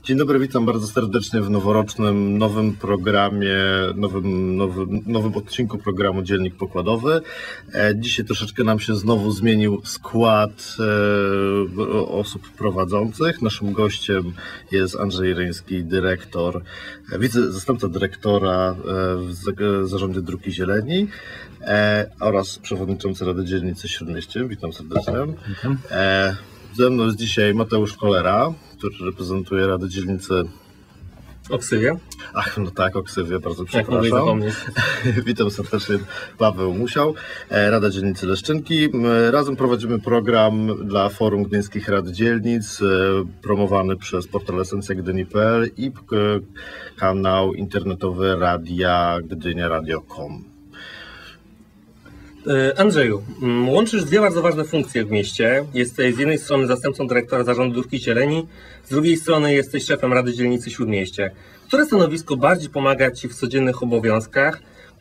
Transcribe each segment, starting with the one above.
Dzień dobry, witam bardzo serdecznie w noworocznym, nowym programie, nowym odcinku programu Dziennik Pokładowy. Dzisiaj troszeczkę nam się znowu zmienił skład osób prowadzących. Naszym gościem jest Andrzej Reński, dyrektor, zastępca dyrektora w Zarządzie Dróg i Zieleni oraz przewodniczący Rady Dzielnicy Śródmieście. Witam serdecznie. Witam. Ze mną jest dzisiaj Mateusz Kolera, który reprezentuje Radę Dzielnicy Oksywie. Ach, no tak, Oksywie, bardzo przepraszam. Witam serdecznie, Paweł Musiał, Rada Dzielnicy Leszczynki. Razem prowadzimy program dla Forum Gdyńskich Rad Dzielnic, promowany przez portal esencja-gdyni.pl i kanał internetowy Radia Gdynia Radio.com. Andrzeju, łączysz dwie bardzo ważne funkcje w mieście. Jesteś z jednej strony zastępcą dyrektora Zarządu Dróg i Zieleni, z drugiej strony jesteś szefem Rady Dzielnicy Śródmieście. Które stanowisko bardziej pomaga Ci w codziennych obowiązkach?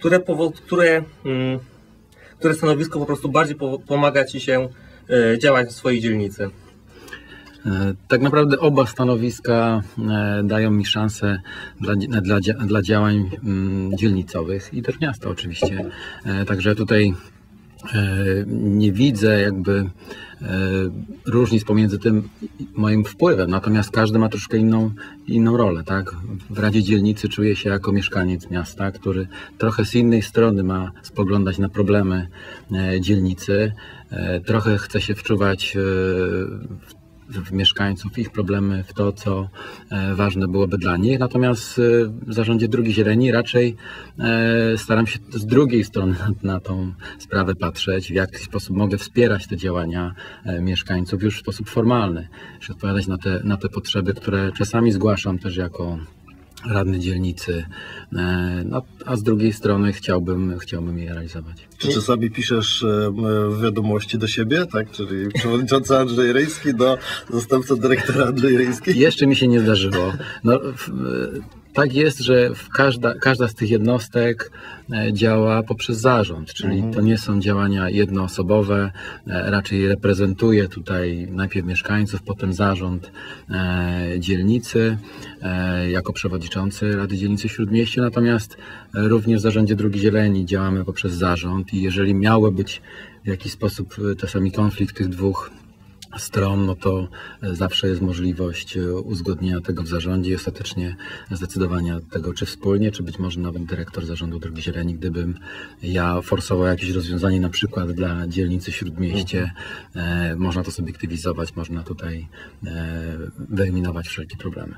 Które stanowisko po prostu bardziej pomaga Ci się działać w swojej dzielnicy? Tak naprawdę oba stanowiska dają mi szansę dla działań dzielnicowych i też miasta oczywiście. Także tutaj nie widzę jakby różnic pomiędzy tym moim wpływem, natomiast każdy ma troszkę inną rolę, tak? W Radzie Dzielnicy czuję się jako mieszkaniec miasta, który trochę z innej strony ma spoglądać na problemy dzielnicy, trochę chce się wczuwać w mieszkańców, ich problemy, w to, co ważne byłoby dla nich. Natomiast w Zarządzie Dróg i Zieleni raczej staram się z drugiej strony na tą sprawę patrzeć, w jaki sposób mogę wspierać te działania mieszkańców już w sposób formalny, czy odpowiadać na te potrzeby, które czasami zgłaszam też jako radny dzielnicy, no, a z drugiej strony chciałbym je realizować. Czy czasami piszesz wiadomości do siebie, tak? Czyli przewodniczący Andrzej Reński do zastępcy dyrektora Andrzej Reński? Jeszcze mi się nie zdarzyło. No, tak jest, że każda z tych jednostek działa poprzez zarząd, czyli to nie są działania jednoosobowe, raczej reprezentuje tutaj najpierw mieszkańców, potem zarząd dzielnicy jako przewodniczący Rady Dzielnicy Śródmieście, natomiast również w Zarządzie Dróg i Zieleni działamy poprzez zarząd i jeżeli miało być w jakiś sposób czasami konflikt tych dwóch stron, no to zawsze jest możliwość uzgodnienia tego w zarządzie i ostatecznie zdecydowania tego, czy wspólnie, czy być może nawet dyrektor Zarządu Dróg i Zieleni, gdybym ja forsował jakieś rozwiązanie na przykład dla dzielnicy Śródmieście, można to zobiektywizować, można tutaj wyeliminować wszelkie problemy.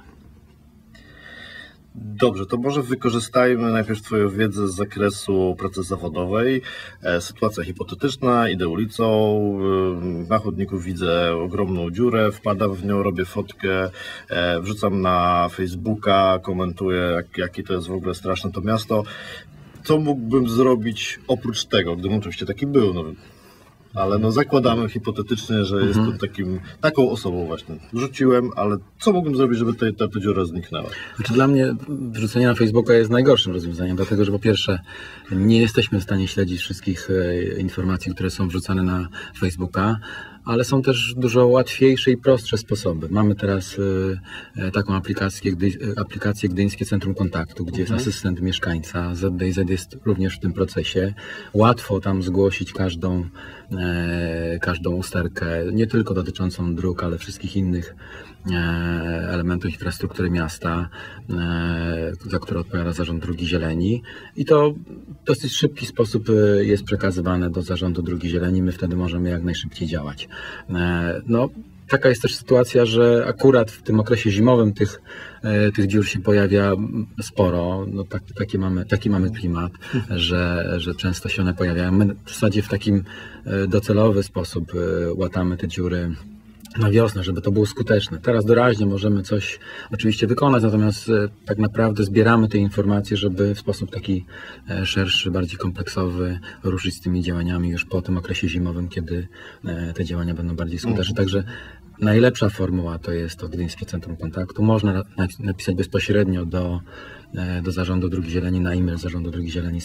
Dobrze, to może wykorzystajmy najpierw Twoją wiedzę z zakresu pracy zawodowej. Sytuacja hipotetyczna, idę ulicą, na chodniku widzę ogromną dziurę, wpadam w nią, robię fotkę, wrzucam na Facebooka, komentuję, jakie to jest w ogóle straszne to miasto. Co mógłbym zrobić oprócz tego, gdybym oczywiście taki był? No, ale no zakładamy hipotetycznie, że jestem taką osobą właśnie. Wrzuciłem, ale co mógłbym zrobić, żeby ta dziura zniknęła? Znaczy, dla mnie wrzucenie na Facebooka jest najgorszym rozwiązaniem, dlatego że po pierwsze nie jesteśmy w stanie śledzić wszystkich informacji, które są wrzucane na Facebooka, ale są też dużo łatwiejsze i prostsze sposoby. Mamy teraz taką aplikację Gdyńskie Centrum Kontaktu, gdzie jest asystent mieszkańca. ZDZ jest również w tym procesie. Łatwo tam zgłosić każdą usterkę, nie tylko dotyczącą dróg, ale wszystkich innych elementów infrastruktury miasta, za które odpowiada Zarząd Dróg i Zieleni. I to w dosyć szybki sposób jest przekazywane do Zarządu Dróg i Zieleni. My wtedy możemy jak najszybciej działać. No, taka jest też sytuacja, że akurat w tym okresie zimowym tych dziur się pojawia sporo. No, taki mamy klimat, że często się one pojawiają. My w zasadzie w takim docelowy sposób łatamy te dziury na wiosnę, żeby to było skuteczne. Teraz doraźnie możemy coś oczywiście wykonać, natomiast tak naprawdę zbieramy te informacje, żeby w sposób taki szerszy, bardziej kompleksowy ruszyć z tymi działaniami już po tym okresie zimowym, kiedy te działania będą bardziej skuteczne. Także najlepsza formuła to jest to Gdyńskie Centrum Kontaktu. Można napisać bezpośrednio do Zarządu Dróg Zieleni na e-mail Zarządu Dróg Zieleni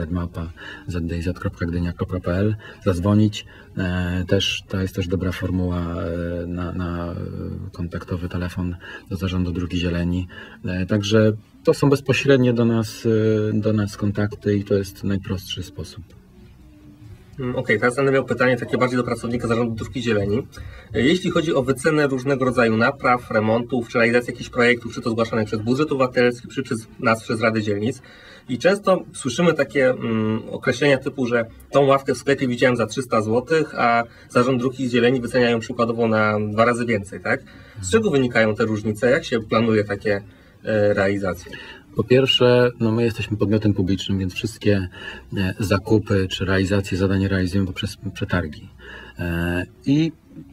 sekretariat@zdz.gdynia.pl, zadzwonić. To jest też dobra formuła na kontaktowy telefon do Zarządu Dróg Zieleni. Także to są bezpośrednie do nas kontakty i to jest najprostszy sposób. Okej, teraz będę miał pytanie takie bardziej do pracownika Zarządu Dróg Zieleni. Jeśli chodzi o wycenę różnego rodzaju napraw, remontów, czy realizację jakichś projektów, czy to zgłaszanych przez budżet obywatelski, czy przez nas, przez Rady Dzielnic, i często słyszymy takie określenia typu, że tą ławkę w sklepie widziałem za 300 zł, a Zarząd Dróg Zieleni wyceniają przykładowo na 2 razy więcej, tak? Z czego wynikają te różnice? Jak się planuje takie realizacje? Po pierwsze, my jesteśmy podmiotem publicznym, więc wszystkie zakupy czy realizacje zadań realizujemy poprzez przetargi. I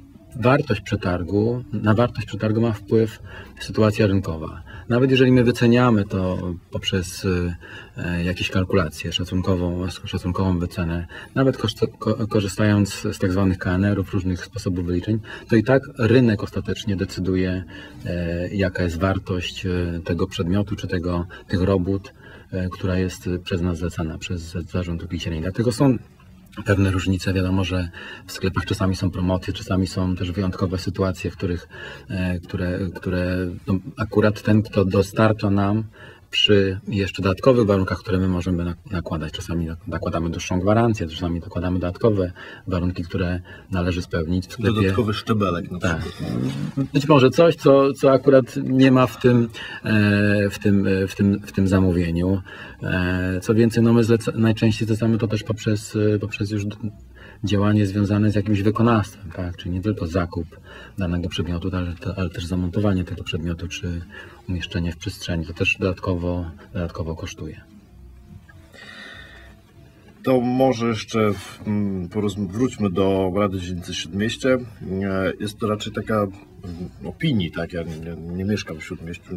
na wartość przetargu ma wpływ sytuacja rynkowa. Nawet jeżeli my wyceniamy to poprzez jakieś kalkulacje, szacunkową wycenę, nawet korzystając z tak zwanych KNR-ów, różnych sposobów wyliczeń, to i tak rynek ostatecznie decyduje, jaka jest wartość tego przedmiotu czy tych robót, która jest przez nas zlecana, przez Zarząd Dróg Zieleni. Dlatego są pewne różnice. Wiadomo, że w sklepach czasami są promocje, czasami są też wyjątkowe sytuacje, w które akurat ten, kto dostarcza nam przy jeszcze dodatkowych warunkach, które my możemy nakładać. Czasami nakładamy dłuższą gwarancję, czasami nakładamy dodatkowe warunki, które należy spełnić w sklepie. Dodatkowy szczebelek na przykład. Tak. Być może coś, co akurat nie ma w tym zamówieniu. Co więcej, my najczęściej zlecamy to też poprzez już działanie związane z jakimś wykonawstwem, tak? Czyli nie tylko zakup danego przedmiotu, ale też zamontowanie tego przedmiotu, czy umieszczenie w przestrzeni. To też dodatkowo kosztuje. To może jeszcze wróćmy do Rady Dzielnicy Śródmieście. Jest to raczej taka opinii, tak? Ja nie mieszkam w Śródmieściu,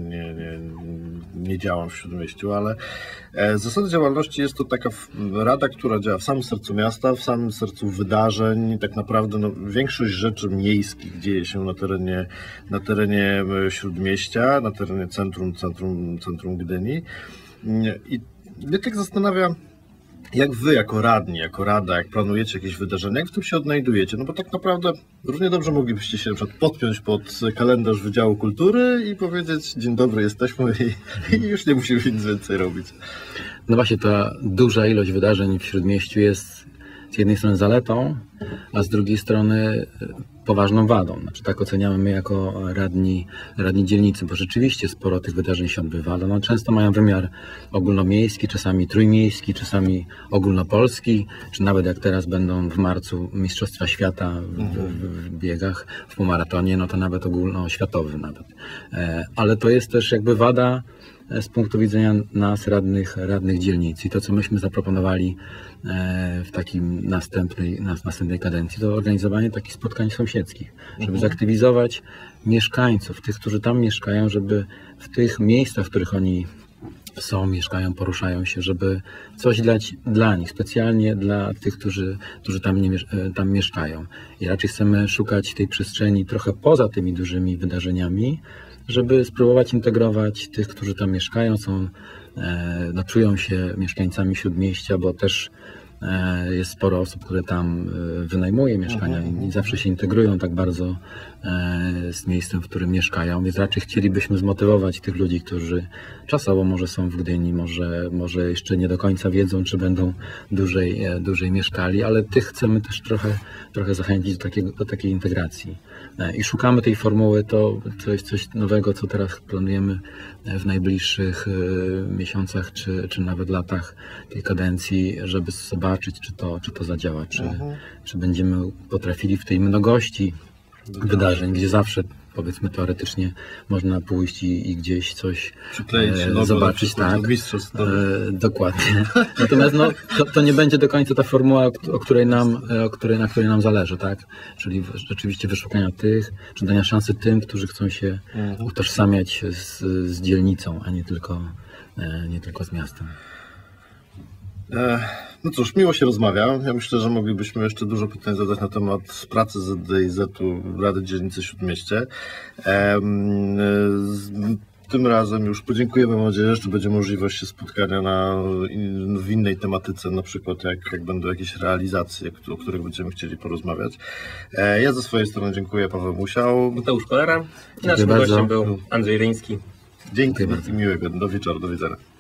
nie działam w Śródmieściu, ale zasada działalności jest to taka rada, która działa w samym sercu miasta, w samym sercu wydarzeń. Tak naprawdę większość rzeczy miejskich dzieje się na terenie Śródmieścia, na terenie centrum Gdyni. I mnie tak zastanawia, jak wy jako radni, jako rada, jak planujecie jakieś wydarzenia, jak w tym się odnajdujecie? No bo tak naprawdę równie dobrze moglibyście się na przykład podpiąć pod kalendarz Wydziału Kultury i powiedzieć: dzień dobry, jesteśmy i już nie musimy nic więcej robić. No właśnie, ta duża ilość wydarzeń w Śródmieściu jest z jednej strony zaletą, a z drugiej strony poważną wadą. Znaczy, tak oceniamy my jako radni dzielnicy, bo rzeczywiście sporo tych wydarzeń się odbywa, ale często mają wymiar ogólnomiejski, czasami trójmiejski, czasami ogólnopolski, czy nawet jak teraz będą w marcu Mistrzostwa Świata w biegach, w półmaratonie, to nawet ogólnoświatowy nawet. Ale to jest też jakby wada z punktu widzenia nas, radnych dzielnicy. I to, co myśmy zaproponowali w takim następnej kadencji, to organizowanie takich spotkań sąsiedzkich, żeby zaktywizować mieszkańców, tych, którzy tam mieszkają, żeby w tych miejscach, w których oni mieszkają, poruszają się, żeby coś dać dla nich, specjalnie dla tych, którzy tam mieszkają. I raczej chcemy szukać tej przestrzeni trochę poza tymi dużymi wydarzeniami, żeby spróbować integrować tych, którzy tam mieszkają, czują się mieszkańcami Śródmieścia, bo też jest sporo osób, które tam wynajmuje mieszkania i zawsze się integrują tak bardzo z miejscem, w którym mieszkają, więc raczej chcielibyśmy zmotywować tych ludzi, którzy czasowo może są w Gdyni, może jeszcze nie do końca wiedzą, czy będą dłużej mieszkali, ale tych chcemy też trochę zachęcić do takiej integracji. I szukamy tej formuły, to jest coś nowego, co teraz planujemy w najbliższych miesiącach, czy nawet latach tej kadencji, żeby zobaczyć, czy to zadziała, czy będziemy potrafili w tej mnogości wydarzeń, gdzie zawsze, powiedzmy teoretycznie, można pójść i gdzieś coś zobaczyć, tak, dokładnie. Natomiast to nie będzie do końca ta formuła, na której nam zależy, tak? Czyli rzeczywiście wyszukania tych, czy dania szansy tym, którzy chcą się utożsamiać z dzielnicą, a nie tylko z miastem. No cóż, miło się rozmawia. Ja myślę, że moglibyśmy jeszcze dużo pytań zadać na temat pracy ZDIZ-u Rady Dzielnicy Śródmieście. Tym razem już podziękujemy. Mam nadzieję, że jeszcze będzie możliwość spotkania w innej tematyce, na przykład jak będą jakieś realizacje, o których będziemy chcieli porozmawiać. Ja ze swojej strony dziękuję, Paweł Musiał. Mateusz Kolera. Naszym gościem był Andrzej Ryński. Dzięki bardzo. Miłego. Do wieczoru. Do widzenia.